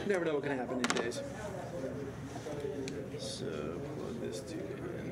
never know what can happen these days. So plug this to in.